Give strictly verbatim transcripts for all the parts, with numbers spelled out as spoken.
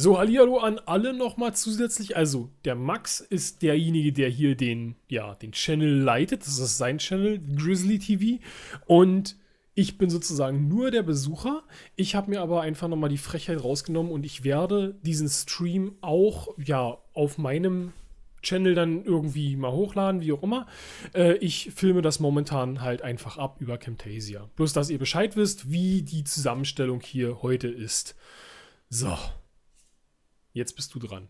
So, hallihallo an alle nochmal zusätzlich. Also, der Max ist derjenige, der hier den, ja, den Channel leitet. Das ist sein Channel, Grizzly T V. Und ich bin sozusagen nur der Besucher. Ich habe mir aber einfach nochmal die Frechheit rausgenommen und ich werde diesen Stream auch, ja, auf meinem Channel dann irgendwie mal hochladen, wie auch immer. Äh, ich filme das momentan halt einfach ab über Camtasia. Bloß, dass ihr Bescheid wisst, wie die Zusammenstellung hier heute ist. So. Jetzt bist du dran.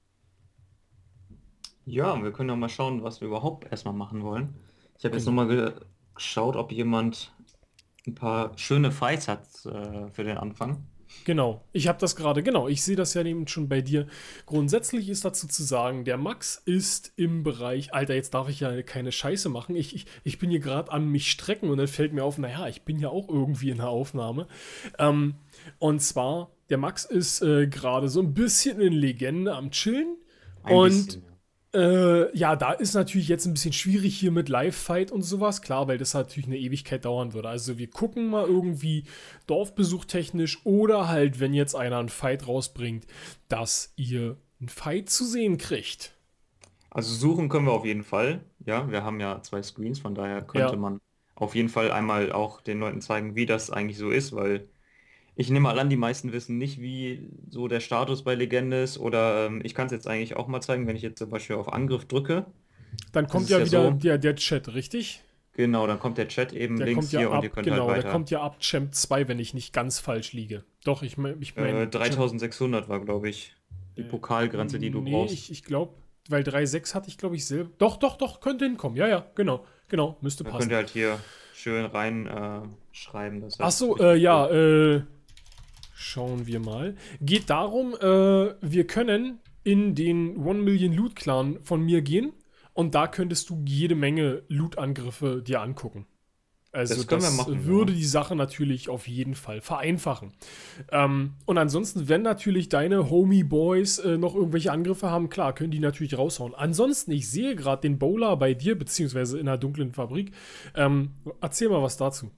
Ja, wir können doch mal schauen, was wir überhaupt erstmal machen wollen. Ich habe jetzt Genau. nochmal geschaut, ob jemand ein paar schöne Fights hat äh, für den Anfang. Genau, ich habe das gerade, genau, ich sehe das ja eben schon bei dir. Grundsätzlich ist dazu zu sagen, der Max ist im Bereich, Alter, jetzt darf ich ja keine Scheiße machen. Ich, ich, ich bin hier gerade am mich strecken und dann fällt mir auf, naja, ich bin ja auch irgendwie in der Aufnahme. Ähm, und zwar, der Max ist äh, gerade so ein bisschen in Legende am Chillen. Ein Und bisschen, ja. Äh, ja, da ist natürlich jetzt ein bisschen schwierig hier mit Live-Fight und sowas, klar, weil das natürlich eine Ewigkeit dauern würde. Also wir gucken mal irgendwie Dorfbesuch technisch oder halt, wenn jetzt einer einen Fight rausbringt, dass ihr einen Fight zu sehen kriegt. Also suchen können wir auf jeden Fall. Ja, wir haben ja zwei Screens, von daher könnte Ja, man auf jeden Fall einmal auch den Leuten zeigen, wie das eigentlich so ist, weil ich nehme mal an, die meisten wissen nicht, wie so der Status bei Legende ist. Oder ähm, ich kann es jetzt eigentlich auch mal zeigen, wenn ich jetzt zum Beispiel auf Angriff drücke. dann Das kommt ist ja ja wieder so. der, der Chat, richtig? Genau, dann kommt der Chat eben Der links kommt ja hier und ihr ab, könnt halt genau, der weiter. kommt ja ab Champ zwei, wenn ich nicht ganz falsch liege. Doch, ich meine, ich Äh, mein, Champ. dreitausendsechshundert war, glaube ich, die Äh, Pokalgrenze, die du nee, ich, brauchst. ich glaube, weil drei Komma sechs hatte ich, glaube ich, selber. Doch, doch, doch, könnte hinkommen. Ja, ja, genau, genau, müsste Da könnt passen. ihr halt hier schön rein äh, schreiben. Das ist Ach halt so, äh, richtig ja, cool. äh, schauen wir mal. Geht darum, äh, wir können in den One Million Loot Clan von mir gehen und da könntest du jede Menge Loot-Angriffe dir angucken. Also Das können wir das machen, würde ja. die Sache natürlich auf jeden Fall vereinfachen. Ähm, und ansonsten, wenn natürlich deine Homie Boys äh, noch irgendwelche Angriffe haben, klar, können die natürlich raushauen. Ansonsten, ich sehe gerade den Bowler bei dir, beziehungsweise in der dunklen Fabrik. Ähm, erzähl mal was dazu.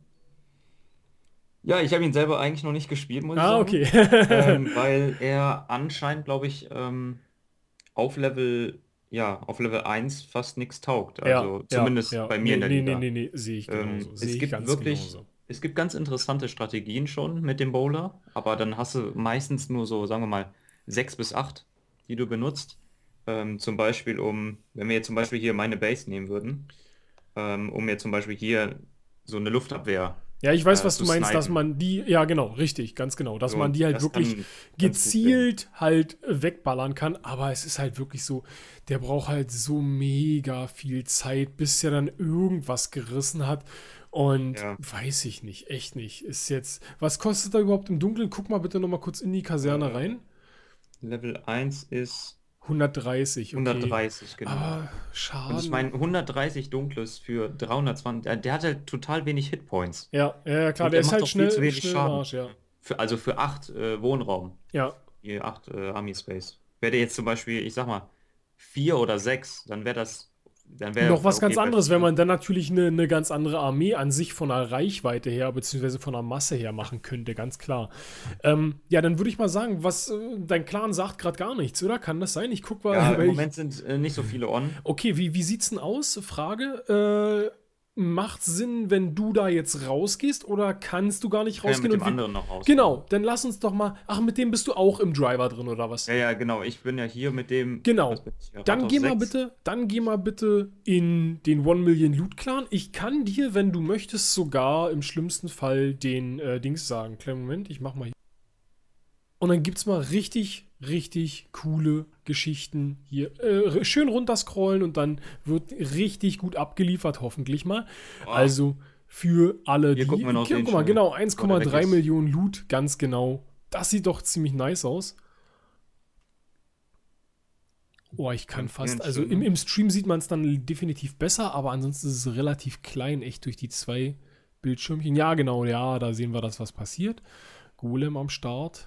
Ja, ich habe ihn selber eigentlich noch nicht gespielt, muss ich Ah, sagen. okay. Ähm, weil er anscheinend, glaube ich, ähm, auf Level, ja, auf Level eins fast nichts taugt. Ja, Also ja, zumindest ja. bei mir in Nee, der nee, nee, Liga. nee, nee, sehe ich Ähm, genauso. Sehe es ich gibt ganz wirklich, genauso. es gibt ganz interessante Strategien schon mit dem Bowler, aber dann hast du meistens nur so, sagen wir mal, sechs bis acht, die du benutzt. Ähm, zum Beispiel um, wenn wir jetzt zum Beispiel hier meine Base nehmen würden, ähm, um mir zum Beispiel hier so eine Luftabwehr Ja, ich weiß, äh, was zu du meinst, dass snipen. man die, ja, genau, richtig, ganz genau, dass So, man und die halt das wirklich kann ganz gut bringen. gezielt halt wegballern kann, aber es ist halt wirklich so, der braucht halt so mega viel Zeit, bis er dann irgendwas gerissen hat und Ja, weiß ich nicht, echt nicht, ist jetzt, was kostet er überhaupt im Dunkeln? Guck mal bitte nochmal kurz in die Kaserne äh, rein. Level eins ist hundertdreißig, okay, hundertdreißig, genau. aber Und ich Schaden, meine, hundertdreißig Dunkles für dreihundertzwanzig, der, der hat halt total wenig Hitpoints. ja, ja, ja, klar, Und der er ist macht halt auch viel zu schnell, wenig schnell im Schaden. Arsch, ja. Für, also für acht äh, Wohnraum, Ja, hier acht äh, Army Space. Wäre der jetzt zum Beispiel, ich sag mal, vier oder sechs, dann wäre das, dann noch wäre was ganz okay bei anderes, wenn vier. man dann natürlich eine, eine ganz andere Armee an sich von der Reichweite her, beziehungsweise von der Masse her machen könnte, ganz klar. Ähm, ja, dann würde ich mal sagen, was äh, dein Clan sagt gerade gar nichts, oder? Kann das sein? Ich guck Ja, mal, im weil ich. Moment sind äh, nicht so viele on. Okay, wie, wie sieht's denn aus? Frage. Äh, macht Sinn, wenn du da jetzt rausgehst oder kannst du gar Ich nicht kann ja rausgehen mit dem und wir. anderen noch rausgehen. Genau, dann lass uns doch mal. Ach, mit dem bist du auch im Driver drin, oder Ja, was? ja, genau. Ich bin ja hier mit dem, was Genau. bin ich hier, Dann Rathaus geh mal sechs. bitte, dann geh mal bitte in den One Million Loot Clan. Ich kann dir, wenn du möchtest, sogar im schlimmsten Fall den äh, Dings sagen. Kleinen Moment, ich mach mal hier. Und dann gibt's mal richtig, richtig coole Geschichten hier. Äh, schön runterscrollen und dann wird richtig gut abgeliefert, hoffentlich mal. Oh, Also für alle, hier gucken wir die. noch den Guck mal, schnell, genau, bevor der weg eins Komma drei ist. Millionen Loot, ganz genau. Das sieht doch ziemlich nice aus. Oh, ich Wir kann haben hier fast. einen Also im, schönen. im Stream sieht man es dann definitiv besser, aber ansonsten ist es relativ klein, echt durch die zwei Bildschirmchen. Ja, genau, ja, da sehen wir das, was passiert. Golem am Start.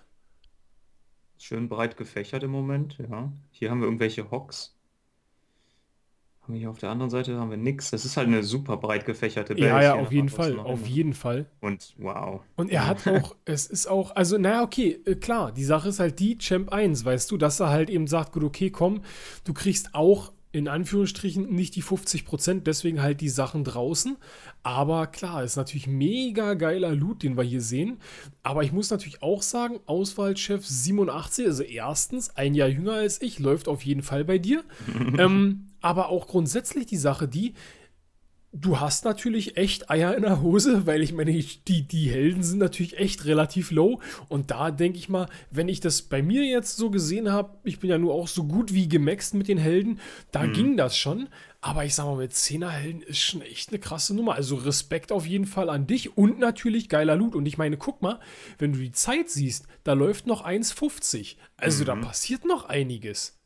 Schön breit gefächert im Moment, ja. Hier haben wir irgendwelche Hocks. Haben wir hier auf der anderen Seite haben wir nix. Das ist halt eine super breit gefächerte Ja, Base ja, hier auf nach jeden außen Fall, nach auf innen. jeden Fall. Und wow. Und er hat auch, es ist auch, also naja, okay, äh, klar, die Sache ist halt die, Champ eins, weißt du, dass er halt eben sagt, gut, okay, komm, du kriegst auch in Anführungsstrichen nicht die fünfzig Prozent, deswegen halt die Sachen draußen. Aber klar, ist natürlich mega geiler Loot, den wir hier sehen. Aber ich muss natürlich auch sagen, Auswahlchef siebenundachtzig, also erstens, ein Jahr jünger als ich, läuft auf jeden Fall bei dir. ähm, aber auch grundsätzlich die Sache, die, du hast natürlich echt Eier in der Hose, weil ich meine, die, die Helden sind natürlich echt relativ low. Und da denke ich mal, wenn ich das bei mir jetzt so gesehen habe, ich bin ja nur auch so gut wie gemaxt mit den Helden, da Mhm. ging das schon. Aber ich sag mal, mit zehner Helden ist schon echt eine krasse Nummer. Also Respekt auf jeden Fall an dich und natürlich geiler Loot. Und ich meine, guck mal, wenn du die Zeit siehst, da läuft noch eins fünfzig. Also da Mhm. passiert noch einiges.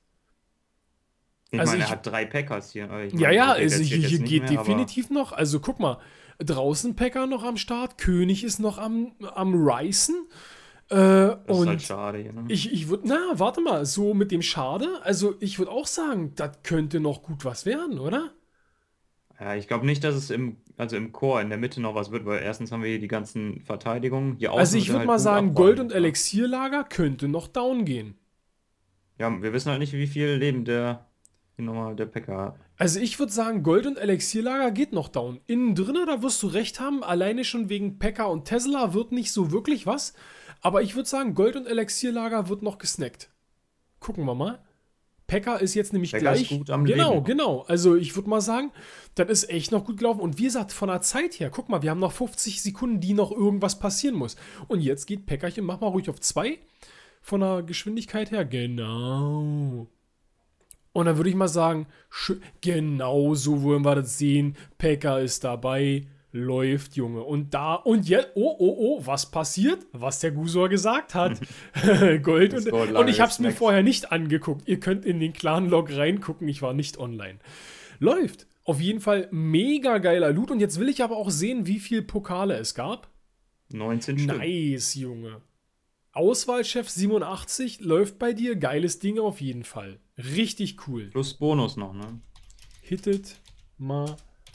Ich Also meine, ich- er hat drei Packers hier. Ich Ja, meine, ja, okay, also der hier, zählt hier jetzt nicht geht mehr, aber definitiv noch. Also guck mal, draußen Packer noch am Start, König ist noch am, am Ricen. Äh, das ist und halt schade hier. Ne? ich, ich würde, na, warte mal, so mit dem Schade, also ich würde auch sagen, das könnte noch gut was werden, oder? Ja, ich glaube nicht, dass es im, also im Chor in der Mitte noch was wird, weil erstens haben wir hier die ganzen Verteidigungen. Hier außen Also wird ich er würde halt mal gut sagen, abräumen, Gold- und ja. Elixierlager könnte noch down gehen. Ja, wir wissen halt nicht, wie viel Leben der, hier nochmal der Packer hat. Also ich würde sagen, Gold- und Elixierlager geht noch down. Innen drinne, da wirst du recht haben, alleine schon wegen Packer und Tesla wird nicht so wirklich was. Aber ich würde sagen, Gold- und Elixierlager wird noch gesnackt. Gucken wir mal. Packer ist jetzt nämlich Packer ist gleich. gut am genau, Leben. genau. Also ich würde mal sagen, das ist echt noch gut gelaufen. Und wie gesagt, von der Zeit her, guck mal, wir haben noch fünfzig Sekunden, die noch irgendwas passieren muss. Und jetzt geht Packerchen, mach mal ruhig auf zwei. Von der Geschwindigkeit her, genau. Und dann würde ich mal sagen, schö- genau so wollen wir das sehen. Packer ist dabei, läuft, Junge. Und da, und jetzt, oh, oh, oh, was passiert? Was der Gusor gesagt hat. Gold. Das Und, Gold und ich habe es mir gesnackt. vorher nicht angeguckt. Ihr könnt in den Clan-Log reingucken, ich war nicht online. Läuft. Auf jeden Fall mega geiler Loot. Und jetzt will ich aber auch sehen, wie viel Pokale es gab. neunzehn Stück. Nice, Junge. Auswahlchef siebenundachtzig läuft bei dir. Geiles Ding auf jeden Fall. Richtig cool. Plus Bonus noch, ne? Hittet mal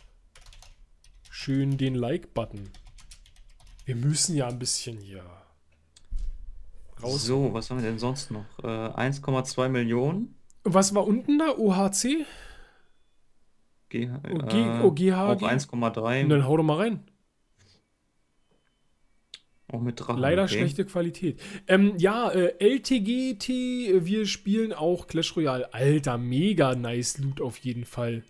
schön den Like-Button. Wir müssen ja ein bisschen hier raus. So, was haben wir denn sonst noch? Äh, eins Komma zwei Millionen. Was war unten da? O H C? G, O G, äh, O G H G? auch eins Komma drei. Und dann hau doch mal rein. Auch mit Drachen. Leider okay. schlechte Qualität. Ähm, ja, äh, L T G T, äh, wir spielen auch Clash Royale. Alter, mega nice Loot auf jeden Fall.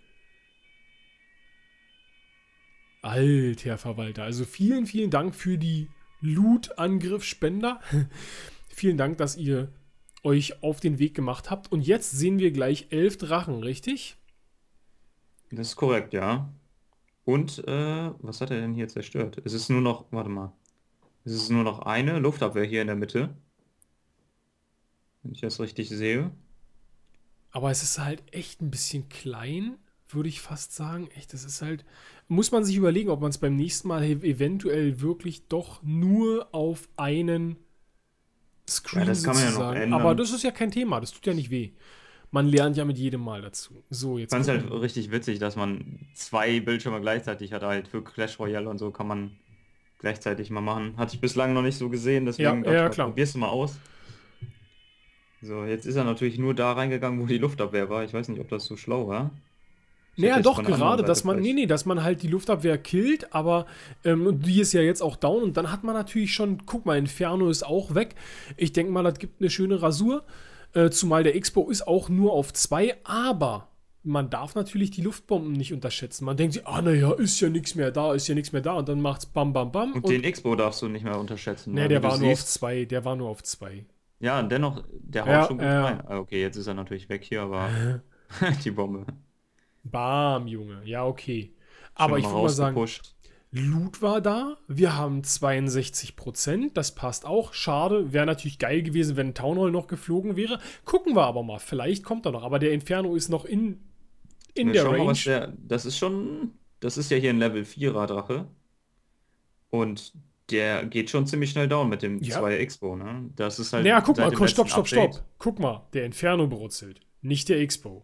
Alter Verwalter. Also vielen, vielen Dank für die Loot-Angriff-Spender. Vielen Dank, dass ihr euch auf den Weg gemacht habt. Und jetzt sehen wir gleich elf Drachen, richtig? Das ist korrekt, ja. Und, äh, was hat er denn hier zerstört? Es ist nur noch, warte mal. Es ist nur noch eine Luftabwehr hier in der Mitte. Wenn ich das richtig sehe. Aber es ist halt echt ein bisschen klein, würde ich fast sagen. Echt, das ist halt. Muss man sich überlegen, ob man es beim nächsten Mal ev- eventuell wirklich doch nur auf einen Screen Ja, das kann man ja noch sozusagen. ändern. Aber das ist ja kein Thema, das tut ja nicht weh. Man lernt ja mit jedem Mal dazu. So, Ich jetzt. fand es halt gucken. richtig witzig, dass man zwei Bildschirme gleichzeitig hat. Halt für Clash Royale und so kann man gleichzeitig mal machen. Hatte ich bislang noch nicht so gesehen, deswegen Ja, dachte ich ja, mal, klar. probier's mal aus. So, jetzt ist er natürlich nur da reingegangen, wo die Luftabwehr war. Ich weiß nicht, ob das so schlau war. Ich Naja, hätte jetzt doch, von der anderen gerade, dass Seite man, nee, vielleicht- nee, dass man halt die Luftabwehr killt, aber ähm, die ist ja jetzt auch down und dann hat man natürlich schon, guck mal, Inferno ist auch weg. Ich denke mal, das gibt eine schöne Rasur, äh, zumal der Expo ist auch nur auf zwei, aber man darf natürlich die Luftbomben nicht unterschätzen. Man denkt sich, ah, naja, ist ja nichts mehr da, ist ja nichts mehr da und dann macht's bam, bam, bam. Und den Expo darfst du nicht mehr unterschätzen. nee, ne? der Wie du war nur auf siehst. zwei, der war nur auf zwei. Ja, und dennoch, der haut Ja, schon gut ja. rein. Ah, okay, jetzt ist er natürlich weg hier, aber die Bombe. Bam, Junge, ja, okay. Aber Schon ich würde mal sagen, rausgepusht. Loot war da. Wir haben zweiundsechzig Prozent. Das passt auch. Schade. Wäre natürlich geil gewesen, wenn Town Hall noch geflogen wäre. Gucken wir aber mal. Vielleicht kommt er noch. Aber der Inferno ist noch in, in Wir der schauen mal, Range. was der, das ist schon, das ist ja hier ein Level vierer Drache. Und der geht schon ziemlich schnell down mit dem Ja. zwei Expo, ne? Das ist halt naja, guck seit mal. dem Guck, stopp, letzten stopp, Update. stopp. Guck mal. Der Inferno brutzelt. Nicht der Expo.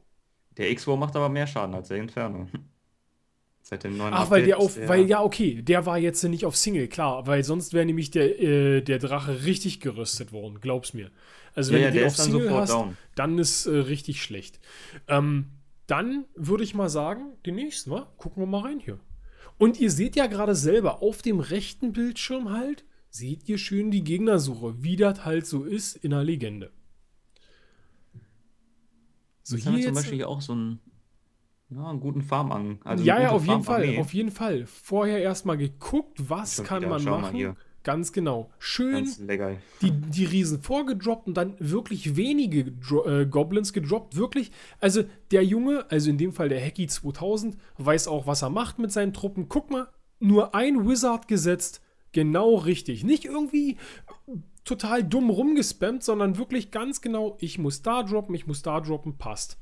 Der X-Wo macht aber mehr Schaden als der Inferno. Seit dem neuen Ach, weil der Update auf, ist der, weil, ja, okay, der war jetzt nicht auf Single, klar, weil sonst wäre nämlich der, äh, der Drache richtig geröstet worden, glaub's mir. Also ja, wenn ja, du den der auf ist dann Single sofort hast, down. dann ist äh, richtig schlecht. Ähm, dann würde ich mal sagen, den nächsten, wa? Gucken wir mal rein hier. Und ihr seht ja gerade selber, auf dem rechten Bildschirm halt, seht ihr schön die Gegnersuche, wie das halt so ist in der Legende. So, Jetzt haben hier wir zum jetzt. Beispiel hier auch so einen, ja, einen guten Farm, also Ja, eine ja, gute auf jeden Fall, Farmarmee. auf jeden Fall. Vorher erstmal geguckt, was Schon kann wieder, man schau mal machen. hier. Ganz genau. Schön Ganz lecker. die, die Riesen vorgedroppt und dann wirklich wenige Dro äh, Goblins gedroppt. Wirklich, also der Junge, also in dem Fall der Hacky zweitausend, weiß auch, was er macht mit seinen Truppen. Guck mal, nur ein Wizard gesetzt, genau richtig. Nicht irgendwie total dumm rumgespammt, sondern wirklich ganz genau, ich muss da droppen, ich muss da droppen, passt.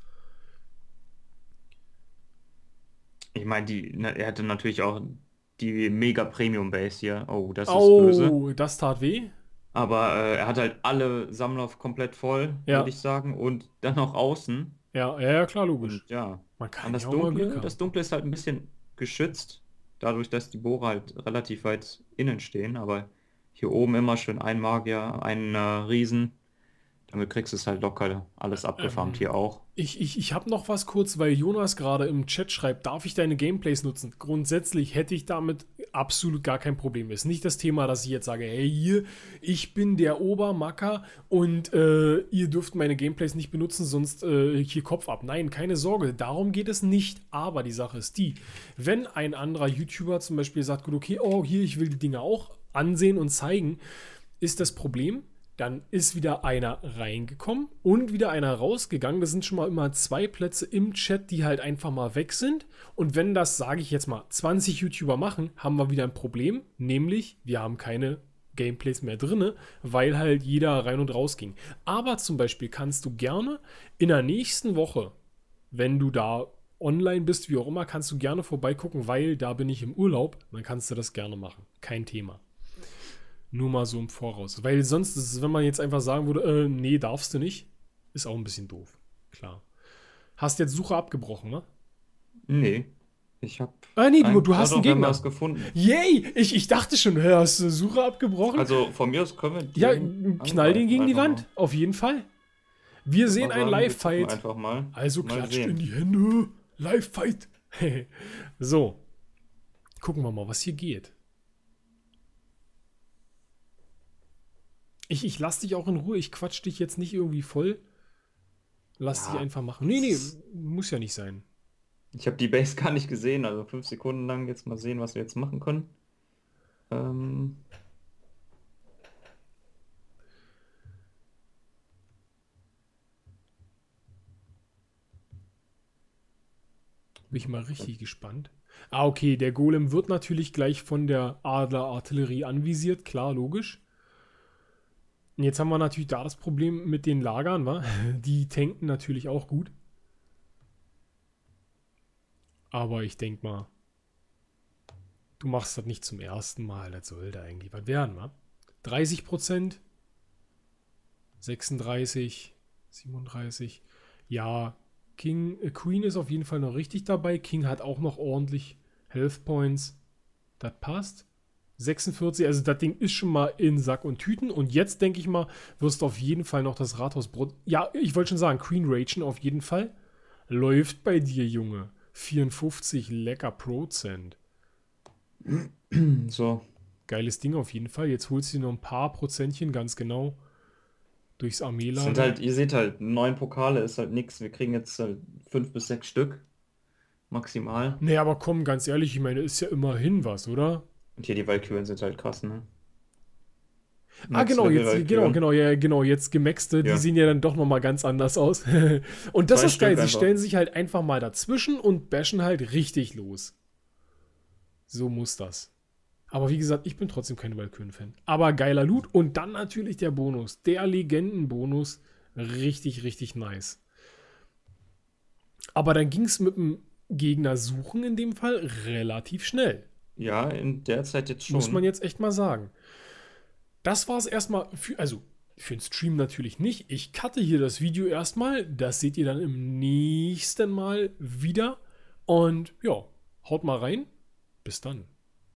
Ich meine, die, ne, er hatte natürlich auch die mega Premium Base hier. Oh, das ist böse. Oh, das tat weh. Aber äh, er hat halt alle Sammler komplett voll, Ja, würde ich sagen. Und dann noch außen. ja, ja, ja, klar, logisch. Und ja. Man kann An das ja auch mal Glück Dunkle, haben. das Dunkle ist halt ein bisschen geschützt. Dadurch, dass die Bohrer halt relativ weit innen stehen. Aber hier oben immer schön ein Magier, ein äh, Riesen. Damit kriegst du es halt locker alles abgefarmt Ähm, hier auch. Ich, ich, ich habe noch was kurz, weil Jonas gerade im Chat schreibt, darf ich deine Gameplays nutzen? Grundsätzlich hätte ich damit absolut gar kein Problem. Ist nicht das Thema, dass ich jetzt sage, hey, hier, ich bin der Obermacker und äh, ihr dürft meine Gameplays nicht benutzen, sonst äh, hier Kopf ab. Nein, keine Sorge, darum geht es nicht. Aber die Sache ist die, wenn ein anderer YouTuber zum Beispiel sagt, gut, okay, oh, hier, ich will die Dinge auch ansehen und zeigen, ist das Problem, dann ist wieder einer reingekommen und wieder einer rausgegangen. Das sind schon mal immer zwei Plätze im Chat, die halt einfach mal weg sind. Und wenn das, sage ich jetzt mal, zwanzig YouTuber machen, haben wir wieder ein Problem. Nämlich, wir haben keine Gameplays mehr drin, weil halt jeder rein und raus ging. Aber zum Beispiel kannst du gerne in der nächsten Woche, wenn du da online bist, wie auch immer, kannst du gerne vorbeigucken, weil da bin ich im Urlaub. Dann kannst du das gerne machen. Kein Thema. Nur mal so im Voraus. Weil sonst ist es, wenn man jetzt einfach sagen würde, äh, nee, darfst du nicht, ist auch ein bisschen doof. Klar. Hast jetzt Suche abgebrochen, ne? Nee. Ich habe Ah, nee, du, du hast einen Gegner. was gefunden. Yay! Ich, ich dachte schon, hä, hast du Suche abgebrochen? Also von mir aus können wir ja, den knall den gegen die einfach Wand. mal. Auf jeden Fall. Wir Ich sehen würd mal einen sagen, wir zocken Live-Fight. Einfach mal. Also Mal klatscht sehen. in die Hände. Live-Fight. So. Gucken wir mal, was hier geht. Ich, ich lass dich auch in Ruhe. Ich quatsch dich jetzt nicht irgendwie voll. Lass Ja. dich einfach machen. Nee, nee, muss ja nicht sein. Ich habe die Base gar nicht gesehen, also fünf Sekunden lang jetzt mal sehen, was wir jetzt machen können. Ähm, Bin ich mal richtig gespannt. Ah, okay, der Golem wird natürlich gleich von der Adler-Artillerie anvisiert. Klar, logisch. Und jetzt haben wir natürlich da das Problem mit den Lagern, wa? Die tanken natürlich auch gut. Aber ich denke mal, du machst das nicht zum ersten Mal. Das sollte eigentlich was werden, wa? dreißig Prozent, sechsunddreißig, siebenunddreißig. Ja, King, äh, Queen ist auf jeden Fall noch richtig dabei. King hat auch noch ordentlich Health Points. Das passt. sechsundvierzig, also das Ding ist schon mal in Sack und Tüten. Und jetzt, denke ich mal, wirst du auf jeden Fall noch das Rathausbrot. Ja, ich wollte schon sagen, Queen Ragen auf jeden Fall. Läuft bei dir, Junge. vierundfünfzig lecker Prozent. so. Geiles Ding auf jeden Fall. Jetzt holst du dir noch ein paar Prozentchen, ganz genau. Durchs Das Armeelager. sind halt, ihr seht halt, neun Pokale ist halt nix. Wir kriegen jetzt halt fünf bis sechs Stück. Maximal. Nee, aber komm, ganz ehrlich, ich meine, ist ja immerhin was, oder? Und hier die Valkyren sind halt krass, ne? Ah, genau, Max-Level jetzt, Valkyren. genau, genau, ja, genau, jetzt Gemaxte, die Ja. sehen ja dann doch nochmal ganz anders aus. Und das Zwei ist geil, Stück sie einfach. stellen sich halt einfach mal dazwischen und bashen halt richtig los. So muss das. Aber wie gesagt, ich bin trotzdem kein Valkyren-Fan. Aber geiler Loot und dann natürlich der Bonus, der Legendenbonus, richtig, richtig nice. Aber dann ging es mit dem Gegner suchen in dem Fall relativ schnell. Ja, in der Zeit jetzt schon. Muss man jetzt echt mal sagen. Das war es erstmal für, also Für den Stream natürlich nicht. Ich cutte hier das Video erstmal. Das seht ihr dann im nächsten Mal wieder. Und ja, haut mal rein. Bis dann.